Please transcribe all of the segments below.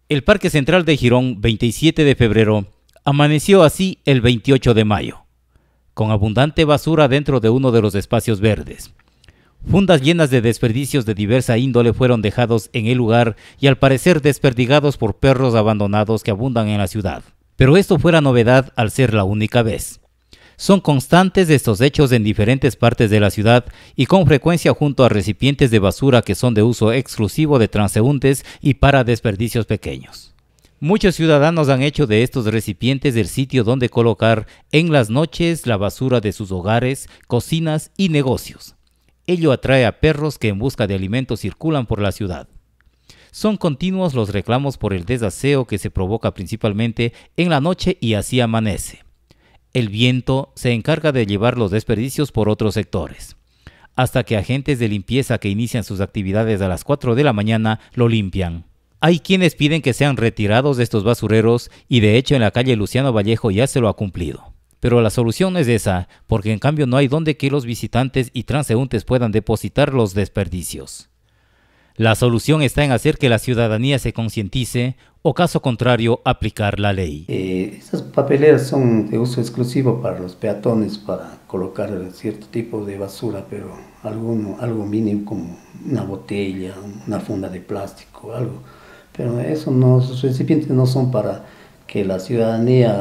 El Parque Central de Girón, 27 de febrero, amaneció así el 28 de mayo, con abundante basura dentro de uno de los espacios verdes. Fundas llenas de desperdicios de diversa índole fueron dejados en el lugar y al parecer desperdigados por perros abandonados que abundan en la ciudad. Pero esto fuera novedad al ser la única vez. Son constantes estos hechos en diferentes partes de la ciudad y con frecuencia junto a recipientes de basura que son de uso exclusivo de transeúntes y para desperdicios pequeños. Muchos ciudadanos han hecho de estos recipientes el sitio donde colocar en las noches la basura de sus hogares, cocinas y negocios. Ello atrae a perros que en busca de alimento circulan por la ciudad. Son continuos los reclamos por el desaseo que se provoca principalmente en la noche y así amanece. El viento se encarga de llevar los desperdicios por otros sectores, hasta que agentes de limpieza que inician sus actividades a las 4 de la mañana lo limpian. Hay quienes piden que sean retirados de estos basureros y de hecho en la calle Luciano Vallejo ya se lo ha cumplido. Pero la solución no es esa, porque en cambio no hay donde que los visitantes y transeúntes puedan depositar los desperdicios. La solución está en hacer que la ciudadanía se concientice o, caso contrario, aplicar la ley. Estas papeleras son de uso exclusivo para los peatones, para colocar cierto tipo de basura, pero algo mínimo como una botella, una funda de plástico, algo. Pero eso no, esos recipientes no son para que la ciudadanía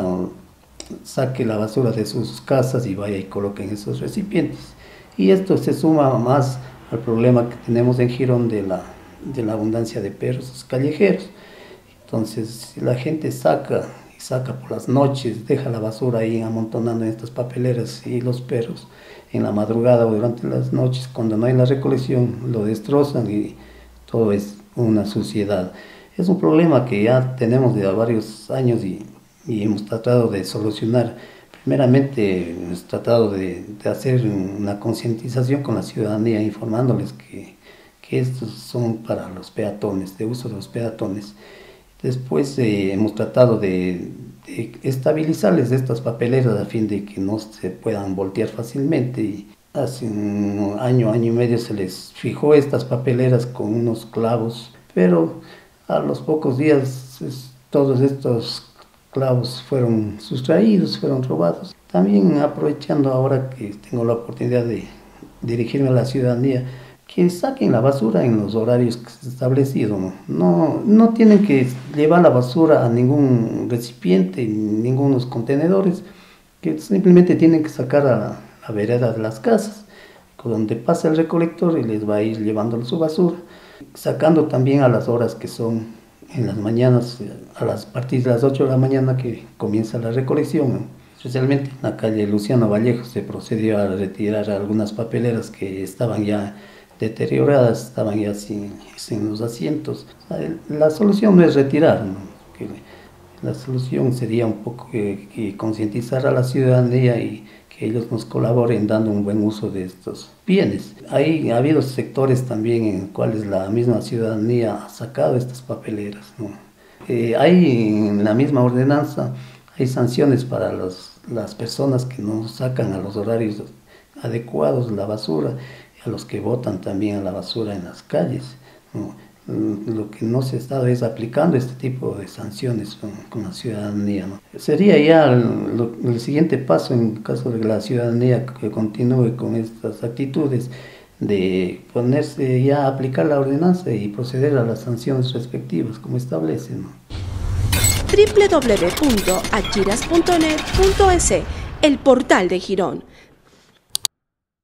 saque la basura de sus casas y vaya y coloque en esos recipientes. Y esto se suma más al problema que tenemos en Girón de la abundancia de perros callejeros. Entonces la gente saca por las noches, deja la basura ahí amontonando en estas papeleras y los perros en la madrugada o durante las noches, cuando no hay la recolección, lo destrozan y todo es una suciedad. Es un problema que ya tenemos de varios años y hemos tratado de solucionar. Primeramente hemos tratado de hacer una concientización con la ciudadanía, informándoles que estos son para los peatones, de uso de los peatones. Después hemos tratado de estabilizarles estas papeleras a fin de que no se puedan voltear fácilmente. Y hace un año y medio se les fijó estas papeleras con unos clavos, pero a los pocos días todos estos clavos fueron sustraídos, fueron robados. También aprovechando ahora que tengo la oportunidad de dirigirme a la ciudadanía, que saquen la basura en los horarios que se han establecido. No tienen que llevar la basura a ningún recipiente, ningunos contenedores, que simplemente tienen que sacar a la vereda de las casas, donde pasa el recolector y les va a ir llevando su basura, sacando también a las horas que son en las mañanas, a partir de las 8 de la mañana que comienza la recolección. Especialmente en la calle Luciano Vallejo se procedió a retirar algunas papeleras que estaban ya deterioradas, estaban ya sin los asientos. La solución no es retirar, ¿no? La solución sería un poco que concientizar a la ciudadanía y que ellos nos colaboren dando un buen uso de estos bienes. Ha habido sectores también en los cuales la misma ciudadanía ha sacado estas papeleras, ¿no? Hay en la misma ordenanza, hay sanciones para las personas que no sacan a los horarios adecuados la basura, a los que botan también a la basura en las calles, ¿no? Lo que no se está es aplicando este tipo de sanciones con la ciudadanía, ¿no? Sería ya el siguiente paso en caso de que la ciudadanía que continúe con estas actitudes de ponerse ya a aplicar la ordenanza y proceder a las sanciones respectivas como establece, ¿no? www.achiras.net.es, el portal de Girón.